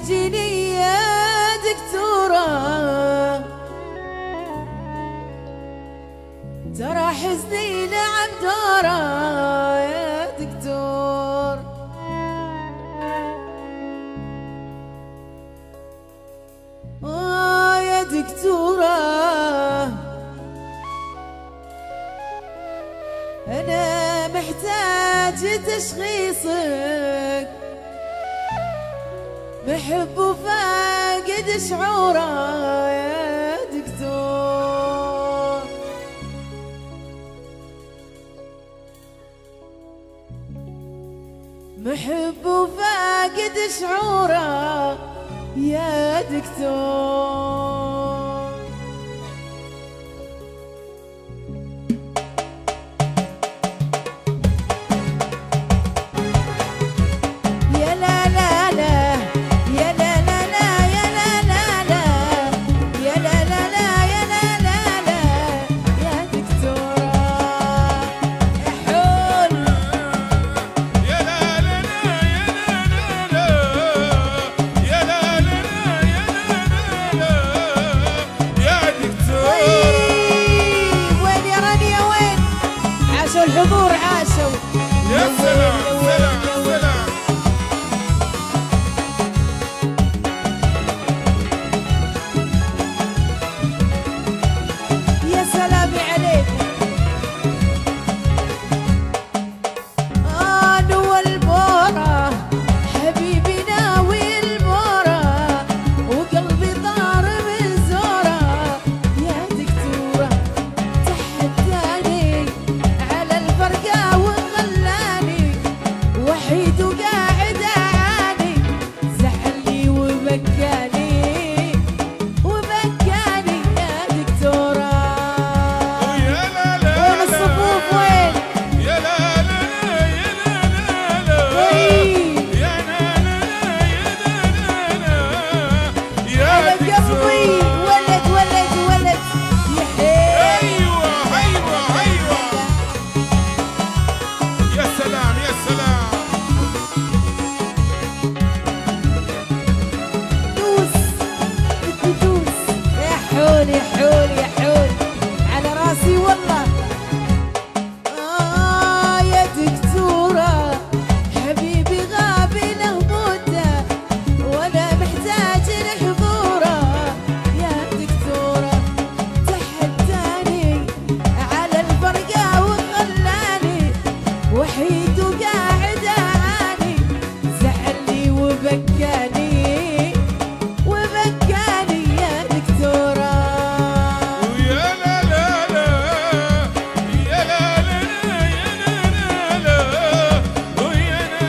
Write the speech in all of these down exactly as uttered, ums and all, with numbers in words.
تجيني يا دكتورة، ترى حزني لعب دورة يا دكتور. آه يا دكتورة أنا محتاج تشخيصك، محب وفاقد شعوره يا دكتور. محب وفاقد شعوره يا دكتور. الحضور عاشوا يا سلام سلام سلام. يا سلام عليك. انا والبورة حبيبي ناوي البورة، وقلبي طار من زورة يا دكتورة. تحداني فرقة وخلاني وحيد وقاعد أعاني، زعلني وبكاني وبكاني يا دكتورة. يا لا لا وين الصفوف وين؟ يا لا لا يا لا لا يا لا لا يا لا لا يا قلبي ولد ولد ولد يا حيل. أيوة أيوة أيوة. يا سلام يا سلام. دوس دوس يا حول يا حول يا حول على راسي والله. آه يا دكتورة حبيبي غابي له مدة، وأنا محتاج لحضوره يا دكتورة. تحداني على الفرقة وخلاني وحيد وقاعد أعاني، زعلني وبكاني وبكاني يا دكتورة. يا لا لا لا يا لا لا يا لا لا يا لا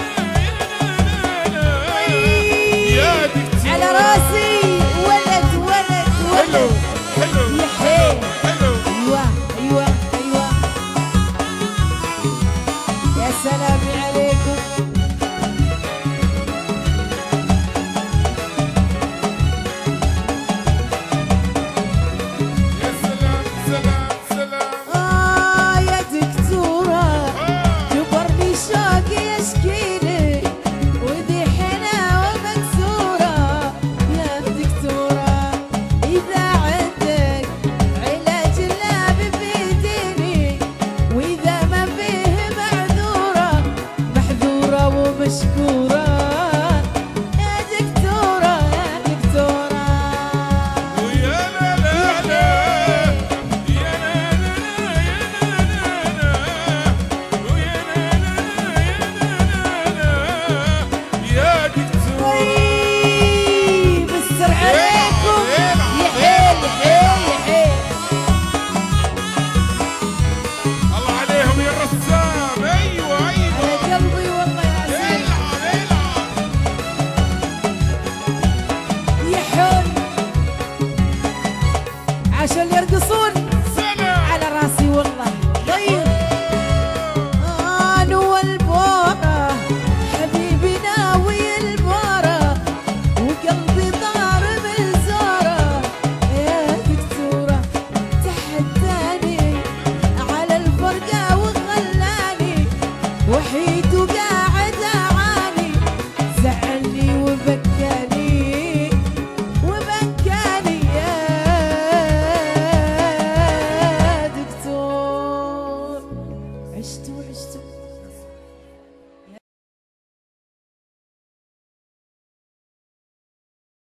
لا يا دكتورة. على راسي ولد ولد حلو ولد حلو يا حيل. حلو. ايوه ايوه ايوه. يا سلام عليكم. يا سلام سلام سلام. آه يا دكتورة جبرني شوقي يشكيلي، وذي حنا ومكسورة يا دكتورة. إذا عندك علاج اللعب بيديني، وإذا ما فيه معذورة محذورة ومشكورة